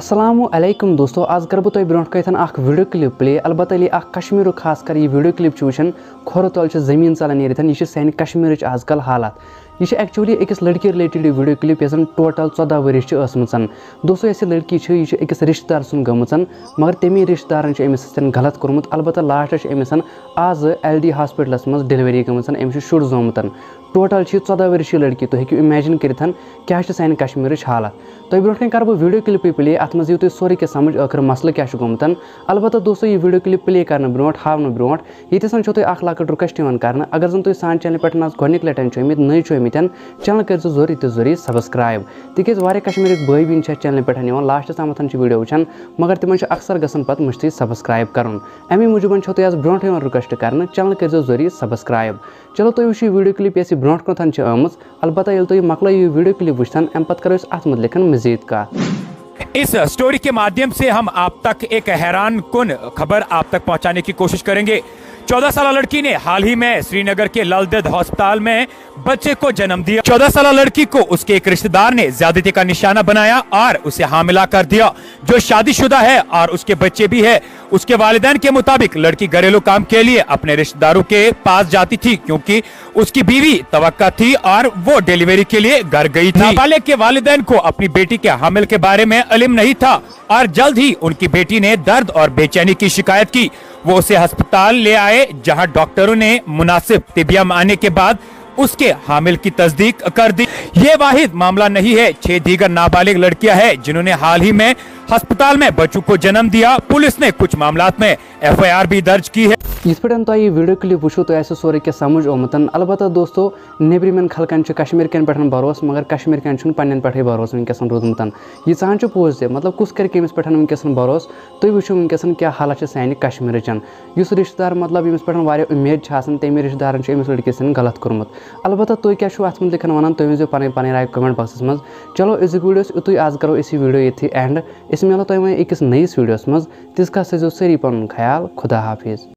अस्सलामुअलैकुम दोस्तों, आज कर बह ब्रोह कन वीडियो क्लिप प्ले। अलबत्ता ये कश्मीर खास कर ये वीडियो क्लिप वुचान खोर तल जमीन चलान यह सान कश्मीर आजकल हालात। यह एक्चुअली अकिस लड़की रिलेटेड वीडियो क्लिप यस टोटल 14 वरिश दोस्तों। यह लड़की यह अकिस रिश्तेदार सुन गमच, मगर तमी रिश्तेदार अमिस गलत कोर्मुत। अलबत्ता लास्टस अमिस आज LD हॉस्पिटलस मज डिलीवरी गमच, अमिस शुर जोमुत। टोटल 14 वरिश लड़की तुम हेकु इमेजिन कर क्या सान कश्मीर हालात। तुम ब्रोह कर बह वीडियो क्लिप प्ले, अत मज यू सोरे क्या समझ आखिर मसल क्या गोमुत। अलबत्ता दोस्तों ये वीडियो क्लिप प्ले कर ब्रोह हावन ब्रोह ये तुम लकट रिक्वेस्ट कर, अगर जन तुम सान चैनल पे गोनिक लटन नई चुमित चैनल कर जोरी सब्सक्राइब, तिक कश्मीर भाई बीन चैनल पे लास्ट तम वीडियो वुचान, मगर तिम अक्सर गसन पत मुश्ती सब्सक्राइब कर। अमी मूजूब तुम ब्रोह रिक्वेस्ट कर चैनल कर जोरी सब्सक्राइब। चलो तुम वो वीडियो क्लिप ये ब्रोह कन आम। अलबत्ता ये तुम मकल ये वीडियो क्लिप वुचान अम पे करो अत मुतलिक मजीद कत। इस स्टोरी के माध्यम से हम आप तक एक हैरान कुन खबर आप तक पहुंचाने की कोशिश करेंगे। 14 साल लड़की ने हाल ही में श्रीनगर के लालदेद अस्पताल में बच्चे को जन्म दिया। 14 साल लड़की को उसके एक रिश्तेदार ने ज्यादती का निशाना बनाया और उसे हामिला कर दिया, जो शादीशुदा है और उसके बच्चे भी है। उसके वालिदैन के मुताबिक लड़की घरेलू काम के लिए अपने रिश्तेदारों के पास जाती थी, क्योंकि उसकी बीवी तवक्का थी और वो डिलीवरी के लिए घर गई थी। नाबालिग के वालिदैन को अपनी बेटी के हामिल के बारे में इल्म नहीं था और जल्द ही उनकी बेटी ने दर्द और बेचैनी की शिकायत की। वो उसे अस्पताल ले आए, जहां डॉक्टरों ने मुनासिब तिबिया आने के बाद उसके हामिल की तस्दीक कर दी। ये वाहिद मामला नहीं है, 6 दीगर नाबालिग लड़कियां हैं जिन्होंने हाल ही में अस्पताल में बच्चों को जन्म दिया। पुलिस ने कुछ मामलात में FIR भी दर्ज की है। इस पे तुम ये वीडियो क्लिप वो तो सोरे क्या समझ आमुत। अलबत्ता दोस्तों नेबरिमन खलकन कश्मीर कन पे भरोस, मगर कश्मीर कन पन्न पे भरोस वनकस रूदमुत। यह चाहन पोज ते मतलब कुस कर अमिस पे वनकस भरोस। तुम वो वनकस क्या हालत सान कश्मीर इस रिश्तेदार मतलब यमिस पे उम्मीद तमी रिश्तेदार अमिस लड़की गलत कोर्मुत। अलबत्ता तुम क्या अत मुतलिक वन, तुम वो पन राय कमेंट बॉक्स मज। चलो इस वीडियो यु आज करो इस वीडियो ये एंड। इस मिलो तुम अकिस नईस वीडियोस मज। तिस का सो सारी पन ख्याल। खुदा हाफिज।